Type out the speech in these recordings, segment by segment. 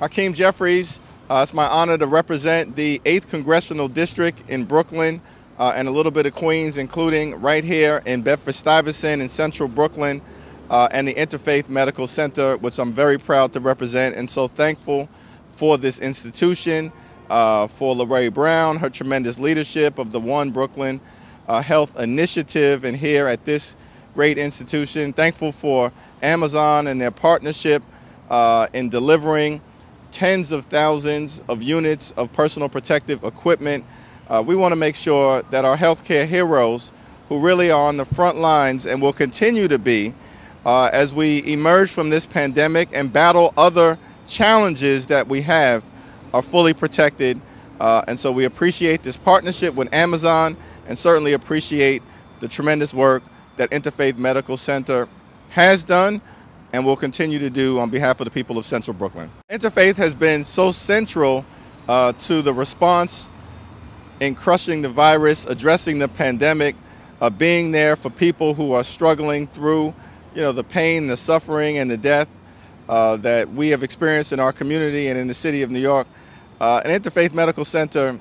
Hakeem Jeffries. It's my honor to represent the 8th Congressional District in Brooklyn and a little bit of Queens, including right here in Bedford-Stuyvesant in central Brooklyn and the Interfaith Medical Center, which I'm very proud to represent and so thankful for this institution, for Lorraine Brown, her tremendous leadership of the One Brooklyn Health Initiative, and here at this great institution. Thankful for Amazon and their partnership in delivering tens of thousands of units of personal protective equipment. We want to make sure that our healthcare heroes, who really are on the front lines and will continue to be as we emerge from this pandemic and battle other challenges that we have, are fully protected. And so we appreciate this partnership with Amazon and certainly appreciate the tremendous work that Interfaith Medical Center has done and will continue to do on behalf of the people of Central Brooklyn. Interfaith has been so central to the response in crushing the virus, addressing the pandemic, being there for people who are struggling through, the pain, the suffering, and the death that we have experienced in our community and in the city of New York. And Interfaith Medical Center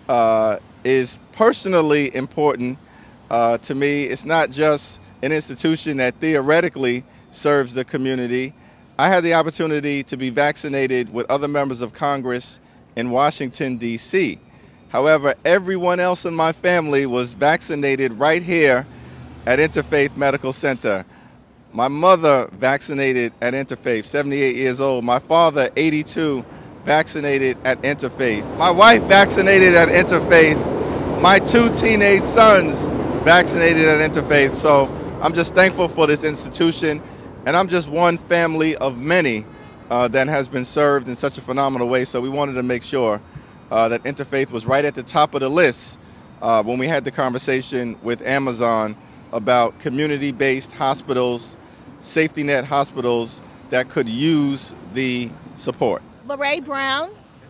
is personally important to me. It's not just an institution that theoretically serves the community. I had the opportunity to be vaccinated with other members of Congress in Washington, D.C. However, everyone else in my family was vaccinated right here at Interfaith Medical Center. My mother vaccinated at Interfaith, 78 years old. My father, 82, vaccinated at Interfaith. My wife vaccinated at Interfaith. My 2 teenage sons vaccinated at Interfaith. So I'm just thankful for this institution, and I'm just one family of many that has been served in such a phenomenal way. So we wanted to make sure that Interfaith was right at the top of the list when we had the conversation with Amazon about community-based hospitals, safety net hospitals that could use the support. Lorraine Brown,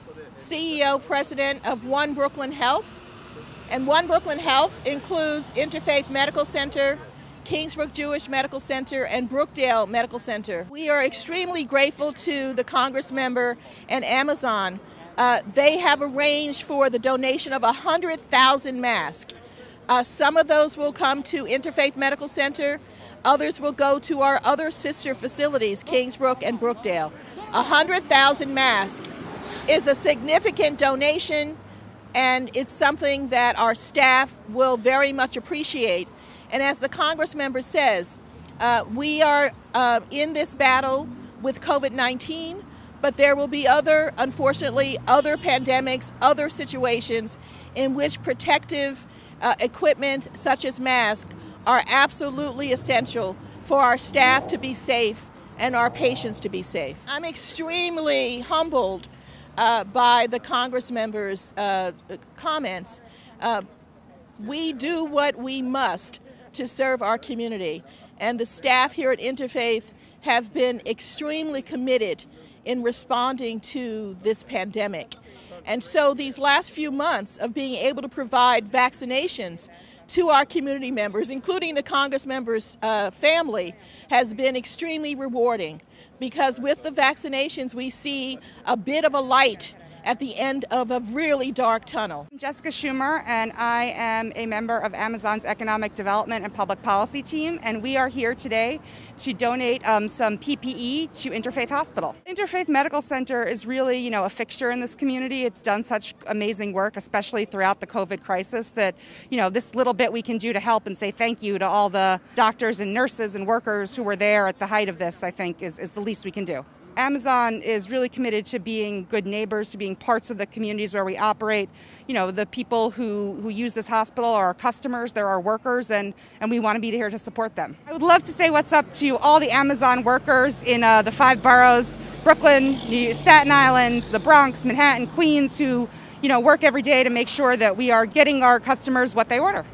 CEO, President of One Brooklyn Health. And One Brooklyn Health includes Interfaith Medical Center, Kingsbrook Jewish Medical Center, and Brookdale Medical Center. We are extremely grateful to the Congress member and Amazon. They have arranged for the donation of 100,000 masks. Some of those will come to Interfaith Medical Center. Others will go to our other sister facilities, Kingsbrook and Brookdale. 100,000 masks is a significant donation, and it's something that our staff will very much appreciate. And as the Congress member says, we are in this battle with COVID-19, but there will be unfortunately, other pandemics, other situations in which protective equipment such as masks are absolutely essential for our staff to be safe and our patients to be safe. I'm extremely humbled by the Congress members' comments. We do what we must to serve our community, and the staff here at Interfaith have been extremely committed in responding to this pandemic. And so these last few months of being able to provide vaccinations to our community members, including the Congress members' family, has been extremely rewarding, because with the vaccinations we see a bit of a light at the end of a really dark tunnel. I'm Jessica Schumer, and I am a member of Amazon's Economic Development and Public Policy team, and we are here today to donate some PPE to Interfaith Hospital. Interfaith Medical Center is really, a fixture in this community. It's done such amazing work, especially throughout the COVID crisis, that, this little bit we can do to help and say thank you to all the doctors and nurses and workers who were there at the height of this, I think, is the least we can do. Amazon is really committed to being good neighbors, to being parts of the communities where we operate. The people who use this hospital are our customers, they're our workers, and we want to be here to support them. I would love to say what's up to all the Amazon workers in the 5 boroughs, Brooklyn, Staten Island, the Bronx, Manhattan, Queens, who work every day to make sure that we are getting our customers what they order.